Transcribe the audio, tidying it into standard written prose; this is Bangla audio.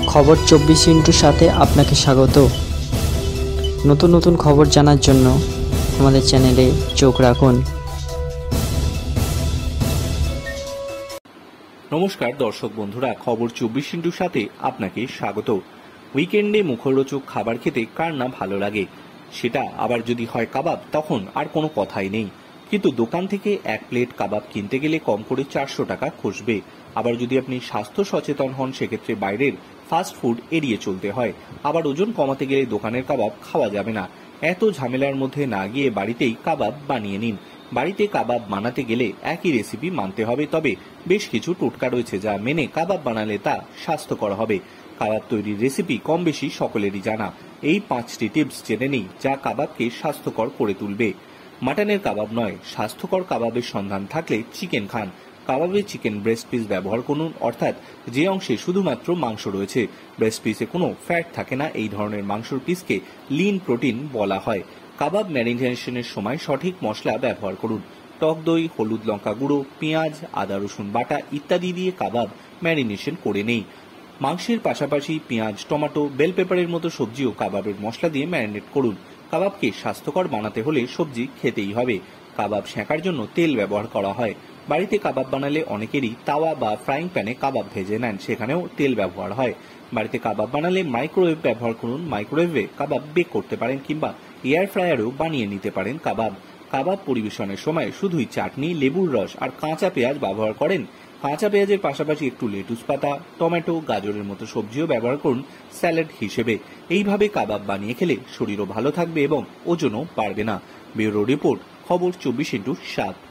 খবর 24x সাথে আপনাকে স্বাগত। নতুন নতুন খবর জানার জন্য আমাদের চ্যানেলে চোখ রাখুন। নমস্কার দর্শক বন্ধুরা, খবর 24x সাথে আপনাকে স্বাগত। উইকেন্ডে মুখরোচক খাবার খেতে কার না ভালো লাগে, সেটা আবার যদি হয় কাবাব, তখন আর কোনো কথাই নেই। কিন্তু দোকান থেকে এক প্লেট কাবাব কিনতে গেলে কম করে 400 টাকা খসবে। আবার যদি আপনি স্বাস্থ্য সচেতন হন, সেক্ষেত্রে বাইরের ফাস্ট ফুড এড়িয়ে চলতে হয়। আবার ওজন কমাতে গেলে দোকানের কাবাব খাওয়া যাবে না। এত ঝামেলার মধ্যে না গিয়ে বাড়িতেই কাবাব বানিয়ে নিন। বাড়িতে কাবাব বানাতে গেলে একই রেসিপি মানতে হবে, তবে বেশ কিছু টোটকা রয়েছে যা মেনে কাবাব বানালে তা স্বাস্থ্যকর হবে। কাবাব তৈরির রেসিপি কম বেশি সকলেরই জানা। এই 5টি টিপস জেনে নেই যা কাবাবকে স্বাস্থ্যকর করে তুলবে। মাটনের কাবাব নয়, স্বাস্থ্যকর কাবাবের সন্ধান থাকলে চিকেন খান। কাবাবে চিকেন ব্রেস্ট পিস ব্যবহার করুন, অর্থাৎ যে অংশে শুধুমাত্র মাংস রয়েছে। ব্রেস্ট পিসে কোনো ফ্যাট থাকে না, এই ধরনের মাংসর পিসকে লিন প্রোটিন বলা হয়। কাবাব ম্যারিনেশনের সময় সঠিক মশলা ব্যবহার করুন। টক দই, হলুদ লঙ্কা গুঁড়ো, পেঁয়াজ, আদা রসুন বাটা ইত্যাদি দিয়ে কাবাব ম্যারিনেশন করে নেই। মাংসের পাশাপাশি পেঁয়াজ, টমেটো, বেল পেপারের মতো সবজিও কাবাবের মশলা দিয়ে ম্যারিনেট করুন। কাবাবকে স্বাস্থ্যকর বানাতে হলে সবজি খেতেই হবে। কাবাব সেঁকার জন্য তেল ব্যবহার করা হয়। বাড়িতে কাবাব বানালে অনেকেরই তাওয়া বা ফ্রাইং প্যানে কাবাব ভেজে নেন, সেখানেও তেল ব্যবহার হয়। বাড়িতে কাবাব বানালে মাইক্রোওয়েভ ব্যবহার করুন। মাইক্রোওয়েভে কাবাব বেক করতে পারেন কিংবা এয়ার ফ্রায়ারেও বানিয়ে নিতে পারেন কাবাব। কাবাব পরিবেশনের সময় শুধুই চাটনি, লেবুর রস আর কাঁচা পেঁয়াজ ব্যবহার করেন। কাঁচা পেঁয়াজের পাশাপাশি একটু লেটুস পাতা, টমেটো, গাজরের মতো সবজিও ব্যবহার করুন স্যালাড হিসেবে। এইভাবে কাবাব বানিয়ে খেলে শরীরও ভালো থাকবে এবং ওজনও বাড়বে না। ব্যুরো রিপোর্ট, খবর 24x7।